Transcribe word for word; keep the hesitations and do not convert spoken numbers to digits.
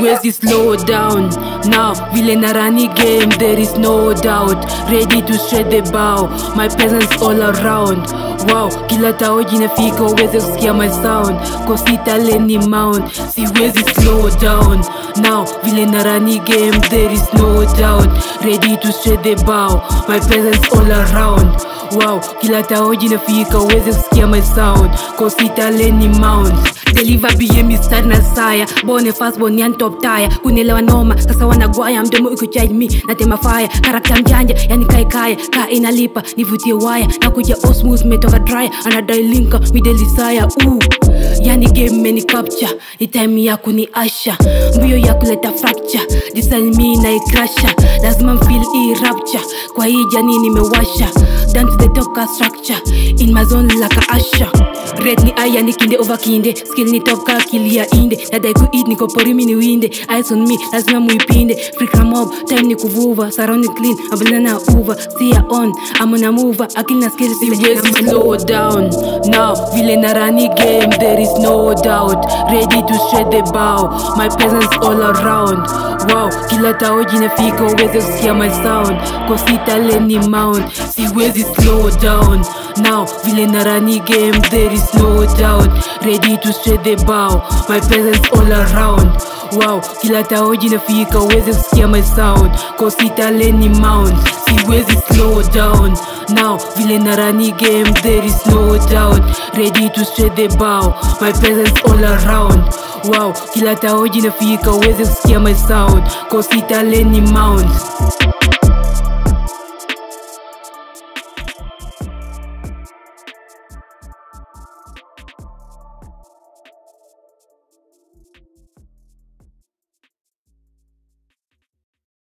siwezi slow down. Now vile na rani game there is no doubt. Ready to shred the bow, my presence all around. Wow, kila taoji nafika uweze kusikia my sound. Kosita leni mount, siwezi slow down. Now vile na rani game there is no doubt. Ready to shred the bow, my presence all around. Wow, kila taoji nafika uweze kusikia my sound. Kosita leni mount. Deliver B M start na saya. Bone fast bone yan top tire. Kunelewa noma, sasa wanagwaya. Mdomo uko charge me, natema fire. Karakta mjanja, yani kai kaya. Ka inalipa, nivutie wire. Nakuja osmos, metoka dry. Anadai linka, mideli saya. Ooh, yani game meni capture. Ni time ya kuni asha. Mbio ya kuleta fracture. Disal me na ikrasha. Lazima feel i rapture. Kwa hii jani nimewasha. Down to the top ka structure. In my zone like a asha. Red ni aya ni kinde over kinde. Skill ni top ka kilia inde. Nadai ku eat niko pori mini winde. Eyes on me, lazima muipinde. Freak na mob, time ni kuvuva. Surrounding clean, abulana uva. See ya on, I'm on a mover. Akil na skill siwezi slow down. Now, vile na rani game, there is no doubt. Ready to shred the bow, my presence all around. Wow, kila taoji nafika uweze kusikia my sound. Kosita leni mount, siwezi slow down. Now, vile na rani game, there is no doubt. Ready to shred the bow, my presence all around. Wow, kila taoji nafika uweze kusikia my sound. Kosita leni mount, siwezi slow down. Now, vile na rani game, there is no doubt. Ready to shred the bow, my presence all around. Wow, kila taoji nafika uweze kusikia my sound. Kosita leni mount.